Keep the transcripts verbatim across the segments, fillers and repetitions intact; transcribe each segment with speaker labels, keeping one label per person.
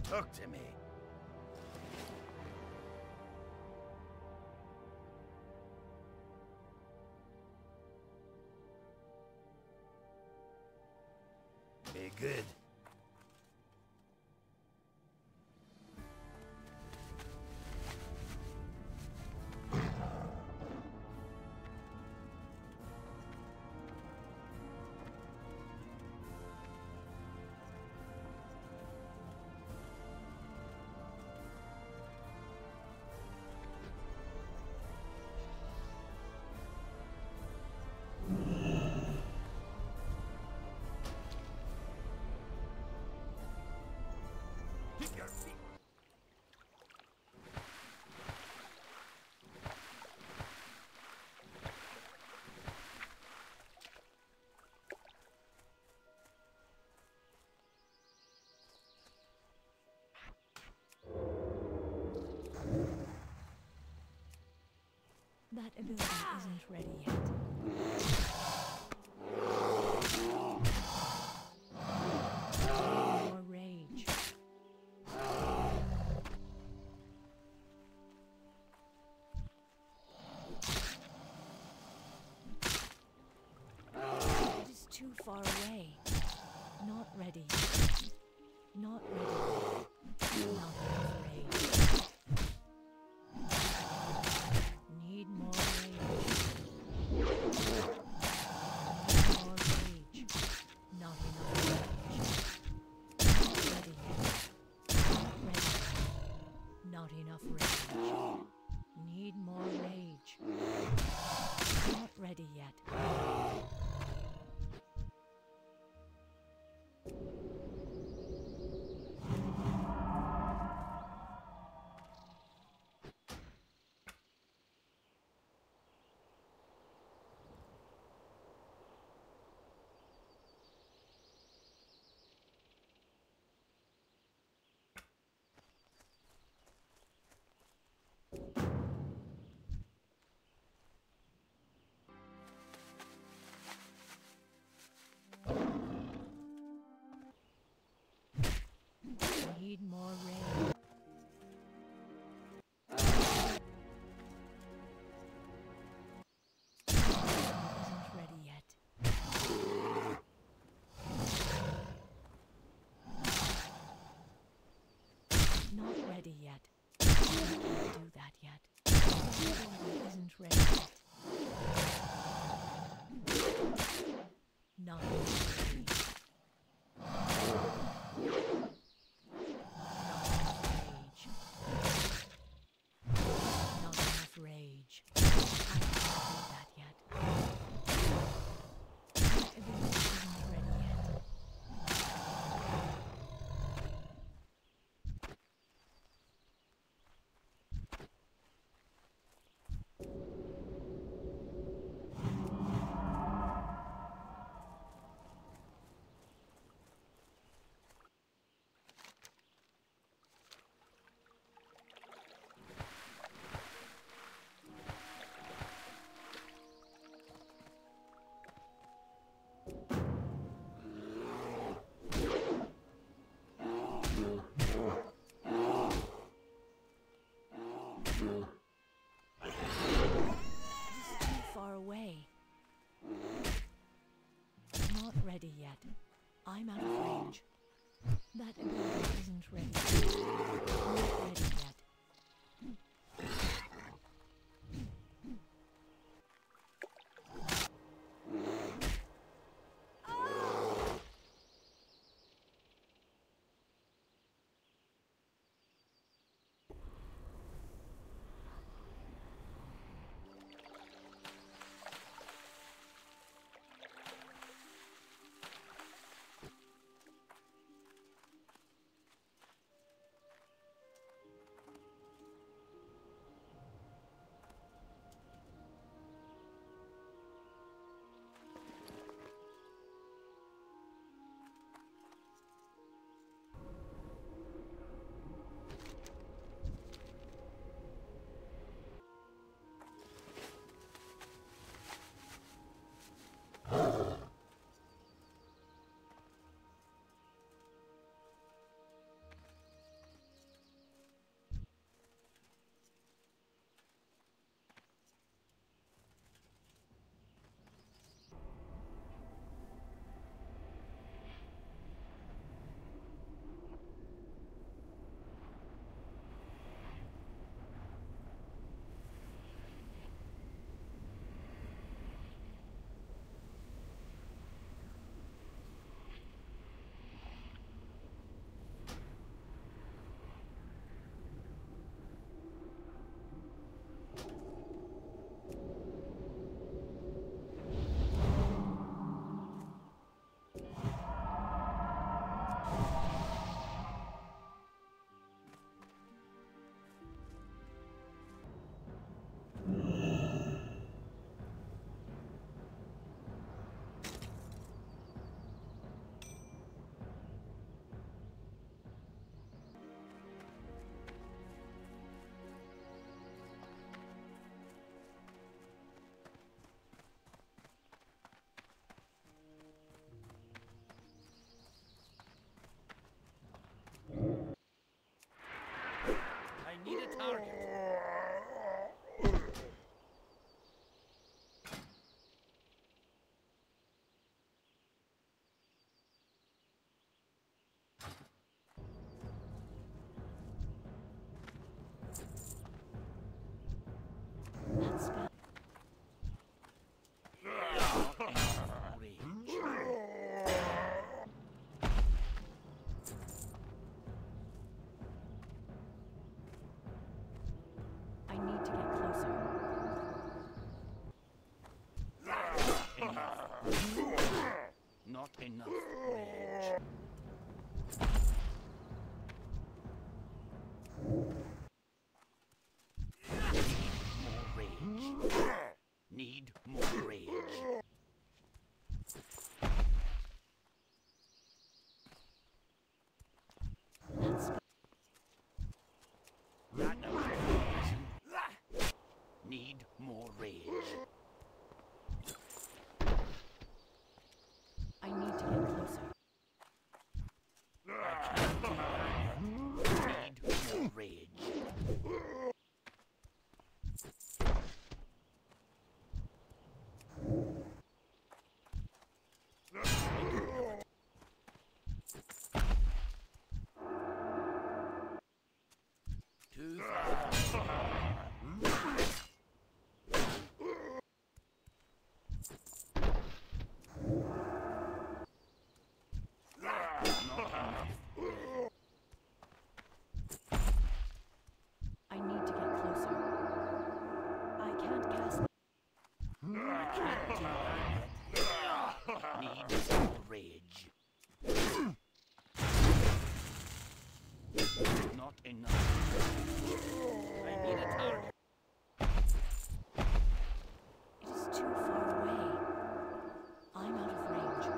Speaker 1: Talk to me. Be good.
Speaker 2: That ability isn't ready yet. More rage. It is too far away. Not ready. Not ready. Not enough rage. Need more rage. Need more rage. Not enough rage. Not ready yet. Not ready yet. Not enough rage. Need more rage. Not ready yet. Need more rage. Isn't ready yet. Not ready yet. Can't do that yet. Isn't ready yet. Not ready. Not enough rage. I can't do that yet. My ability isn't ready yet. It is too far away. Not ready yet. I'm out of range. That ability isn't ready. Not ready yet.
Speaker 1: need a target.
Speaker 2: That spell. I need to get closer.
Speaker 1: Not enough rage. More rage. Need more rage.
Speaker 2: That spell.
Speaker 1: That no reason. Need more rage.
Speaker 2: I need to get closer.
Speaker 1: I can't do that. Need more rage. Too far.
Speaker 2: I need to get closer. I can't cast.
Speaker 1: I can't do that. Need more rage. Not enough. I need a target.
Speaker 2: It is too far away. I'm out of range.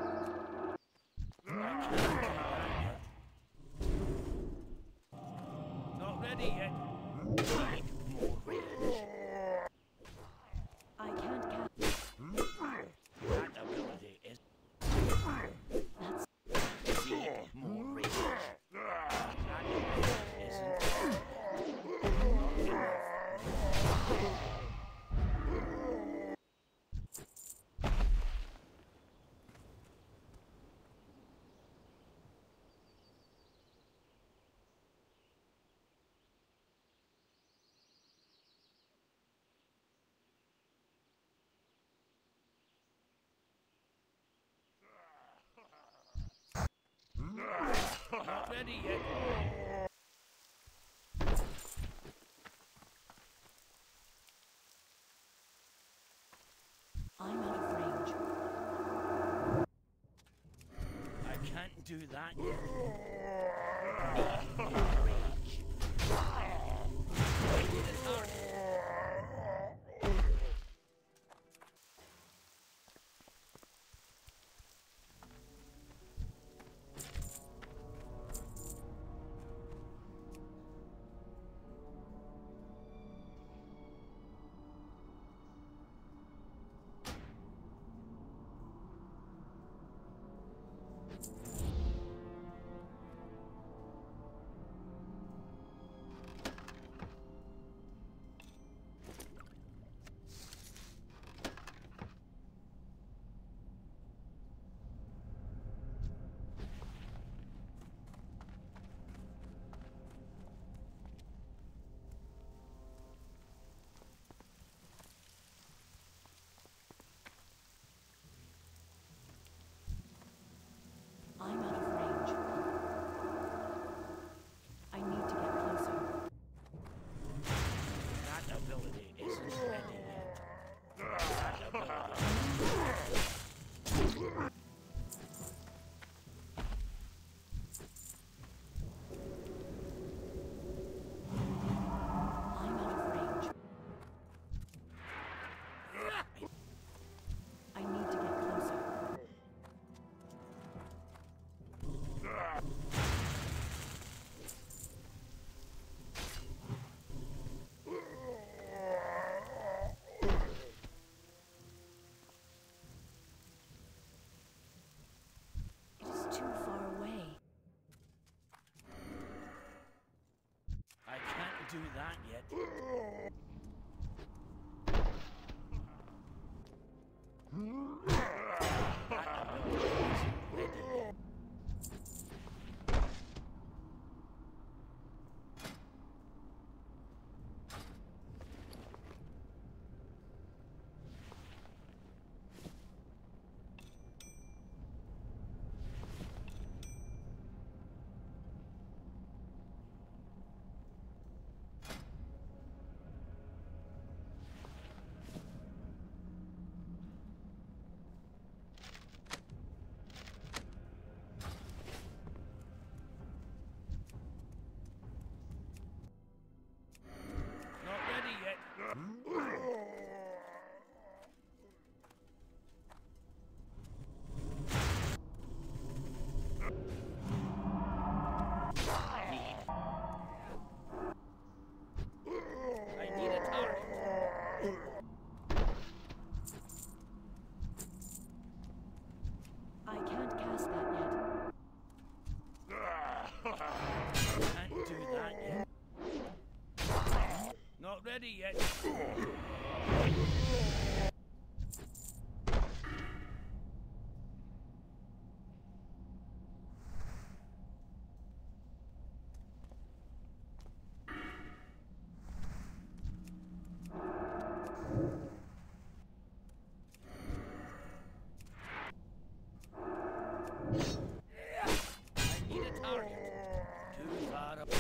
Speaker 1: Not ready yet. Need more rage.
Speaker 2: I can't cast.
Speaker 1: That ability is.
Speaker 2: That's.
Speaker 1: Need more rage. That ability isn't. Not ready yet.
Speaker 2: I'm out of range.
Speaker 1: I can't do that yet. Need more rage. I need a target. do that yet. That ability isn't ready yet. Not ready yet. I need. I need a target.
Speaker 2: I can't cast that yet.
Speaker 1: Can't do that yet. Not ready yet. I need a target. Too far up.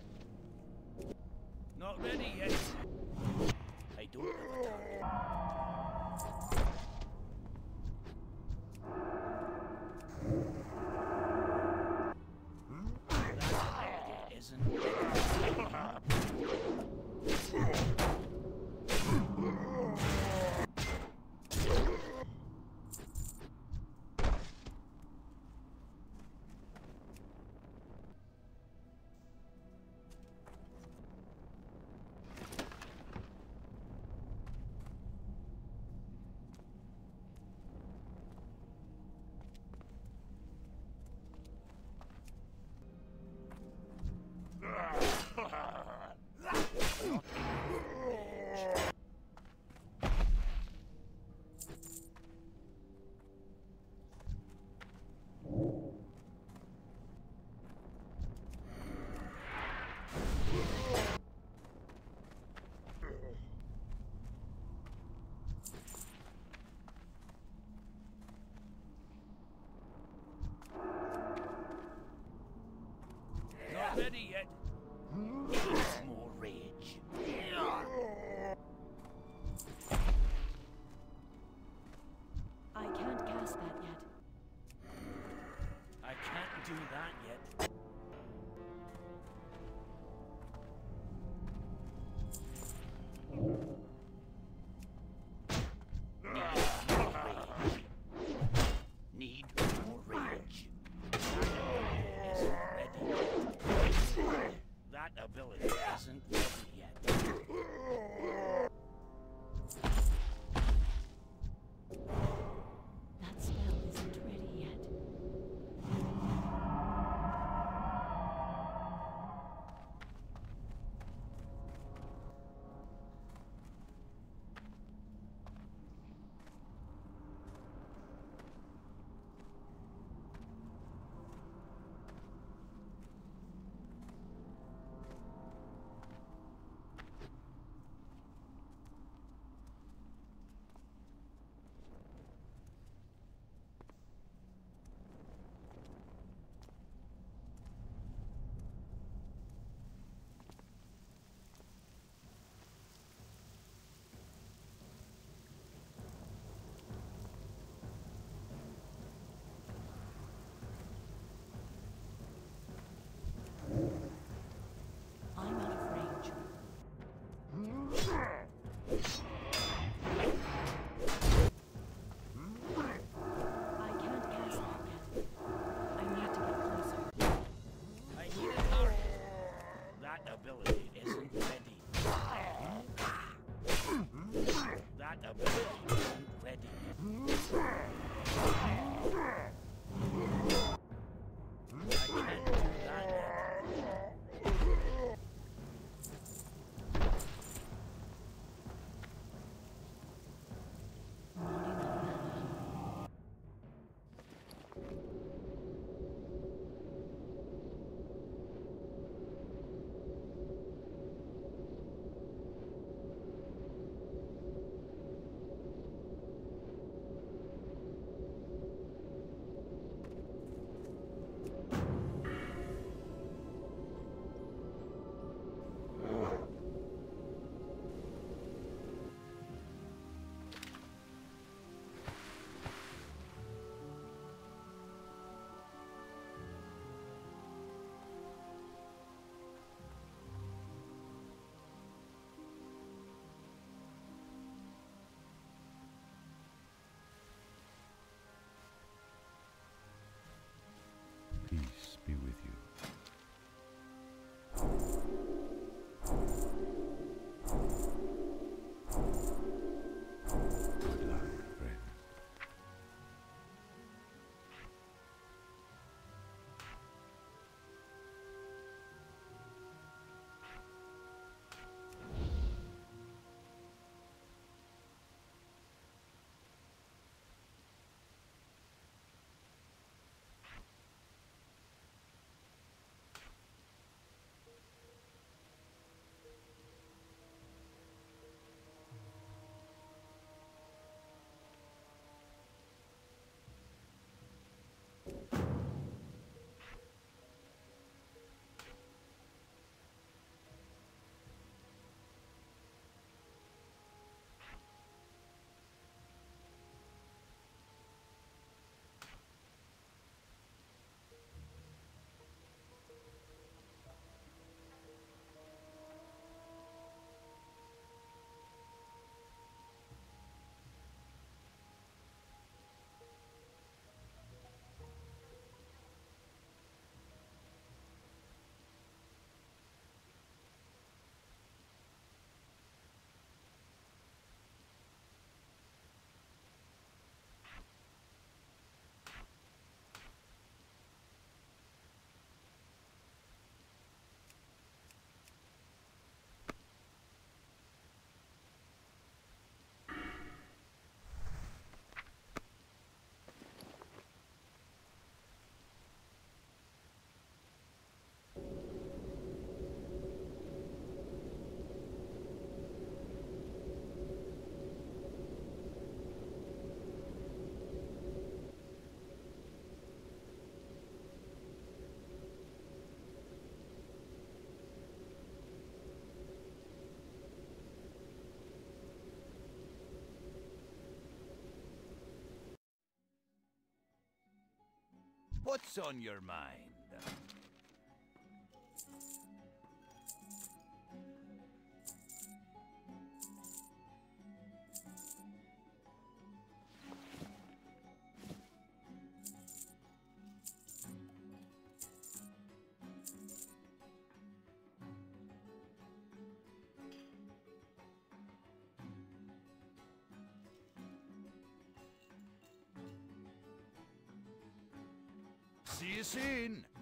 Speaker 1: Not ready yet. I don't have a target. That ability isn't Not ready yet. Needs more rage.
Speaker 2: I can't cast that yet.
Speaker 1: I can't do that yet. Need more rage. Need more rage. That ability isn't ready yet.
Speaker 2: That spell isn't ready yet.
Speaker 1: What's on your mind? See you soon.